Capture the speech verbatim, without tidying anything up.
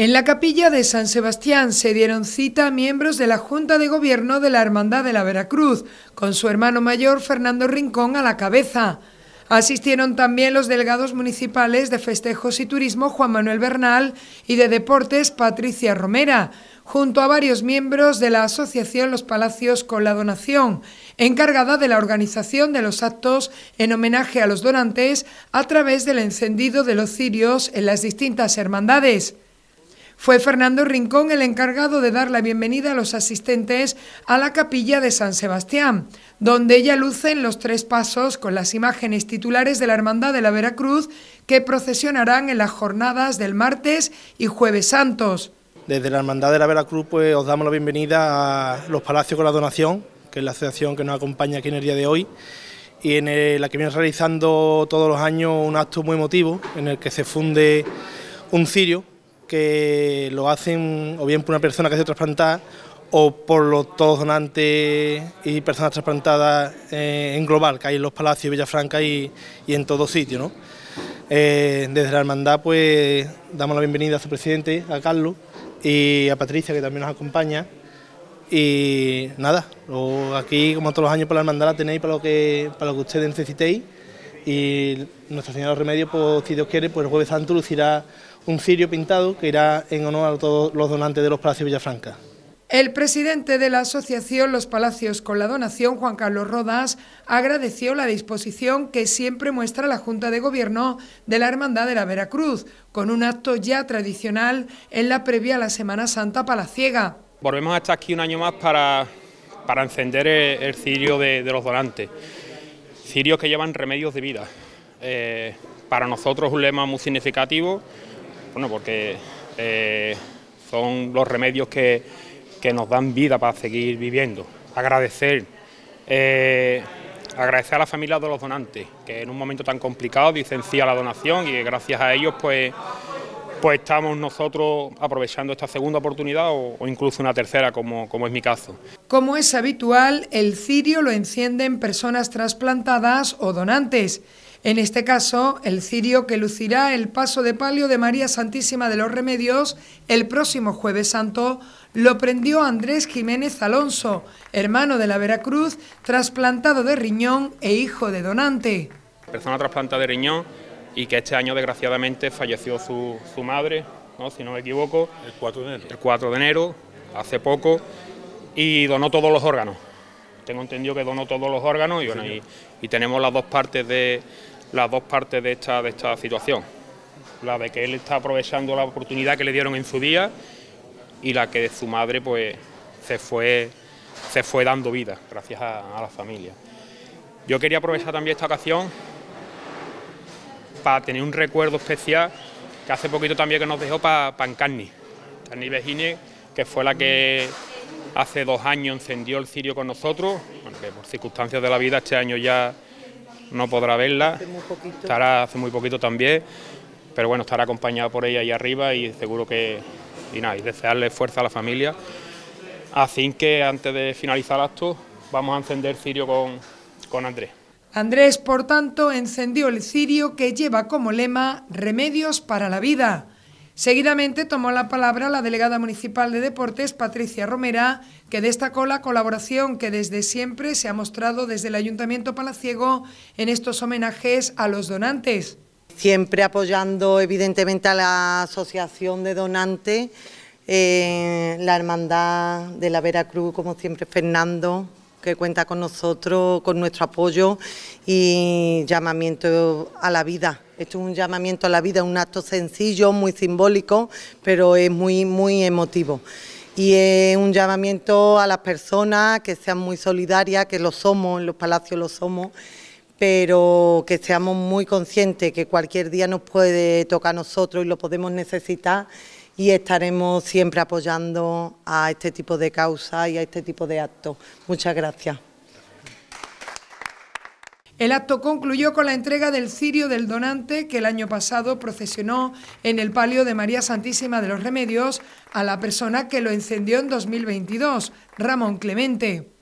En la capilla de San Sebastián se dieron cita miembros de la Junta de Gobierno de la Hermandad de la Veracruz, con su hermano mayor Fernando Rincón a la cabeza. Asistieron también los delegados municipales de Festejos y Turismo Juan Manuel Bernal y de Deportes Patricia Romera, junto a varios miembros de la asociación Los Palacios con la Donación, encargada de la organización de los actos en homenaje a los donantes a través del encendido de los cirios en las distintas hermandades. Fue Fernando Rincón el encargado de dar la bienvenida a los asistentes a la capilla de San Sebastián, donde ya lucen los tres pasos con las imágenes titulares de la Hermandad de la Veracruz que procesionarán en las jornadas del martes y jueves santos. Desde la Hermandad de la Veracruz pues os damos la bienvenida a Los Palacios con la Donación, que es la asociación que nos acompaña aquí en el día de hoy, y en el, la que viene realizando todos los años un acto muy emotivo en el que se funde un cirio que lo hacen o bien por una persona que ha sido trasplantada o por los todos donantes y personas trasplantadas eh, en global, que hay en Los Palacios, Villafranca y, y en todo sitio, ¿no? Eh, desde la hermandad pues damos la bienvenida a su presidente, a Carlos, y a Patricia, que también nos acompaña. Y nada, aquí como todos los años por la hermandad la tenéis para lo que, para lo que ustedes necesitéis. Y Nuestra Señora de los Remedios, pues, si Dios quiere, pues el Jueves Santo lucirá un cirio pintado que irá en honor a todos los donantes de Los Palacios Villafranca. El presidente de la asociación Los Palacios con la Donación, Juan Carlos Rodas, agradeció la disposición que siempre muestra la Junta de Gobierno de la Hermandad de la Veracruz, con un acto ya tradicional en la previa a la Semana Santa palaciega. Volvemos a estar aquí un año más para, para encender el, el cirio de, de los donantes, cirios que llevan remedios de vida. Eh, para nosotros es un lema muy significativo, bueno, porque eh, son los remedios que, que nos dan vida para seguir viviendo. Agradecer, eh, agradecer a la familia de los donantes, que en un momento tan complicado dicen sí a la donación, y gracias a ellos pues, pues estamos nosotros aprovechando esta segunda oportunidad o, o incluso una tercera, como, como es mi caso. Como es habitual, el cirio lo encienden personas trasplantadas o donantes. En este caso, el cirio que lucirá el paso de palio de María Santísima de los Remedios el próximo Jueves Santo lo prendió Andrés Jiménez Alonso, hermano de la Veracruz, trasplantado de riñón e hijo de donante. Persona trasplantada de riñón y que este año desgraciadamente falleció su, su madre, ¿no? Si no me equivoco, el cuatro de enero. El cuatro de enero, hace poco, y donó todos los órganos. Tengo entendido que donó todos los órganos y, bueno, y, y tenemos las dos partes de las dos partes de esta, de esta situación. La de que él está aprovechando la oportunidad que le dieron en su día y la que de su madre pues se fue, se fue dando vida gracias a, a la familia. Yo quería aprovechar también esta ocasión para tener un recuerdo especial que hace poquito también que nos dejó para pa Encarni, Encarni Vejine, que fue la que hace dos años encendió el cirio con nosotros, bueno, que por circunstancias de la vida este año ya no podrá verla, estará hace muy poquito también, pero bueno, estará acompañada por ella ahí arriba y seguro que, y nada, y desearle fuerza a la familia. Así que antes de finalizar el acto, vamos a encender cirio con, con Andrés. Andrés, por tanto, encendió el cirio que lleva como lema Remedios para la vida. Seguidamente tomó la palabra la delegada municipal de Deportes, Patricia Romera, que destacó la colaboración que desde siempre se ha mostrado desde el Ayuntamiento palaciego en estos homenajes a los donantes. Siempre apoyando evidentemente a la Asociación de Donantes, eh, la Hermandad de la Veracruz, como siempre Fernando, que cuenta con nosotros, con nuestro apoyo y llamamiento a la vida. Esto es un llamamiento a la vida, un acto sencillo, muy simbólico, pero es muy, muy emotivo. Y es un llamamiento a las personas que sean muy solidarias, que lo somos, en Los Palacios lo somos, pero que seamos muy conscientes que cualquier día nos puede tocar a nosotros y lo podemos necesitar, y estaremos siempre apoyando a este tipo de causas y a este tipo de actos. Muchas gracias. El acto concluyó con la entrega del cirio del donante que el año pasado procesionó en el palio de María Santísima de los Remedios a la persona que lo encendió en dos mil veintidós, Ramón Clemente.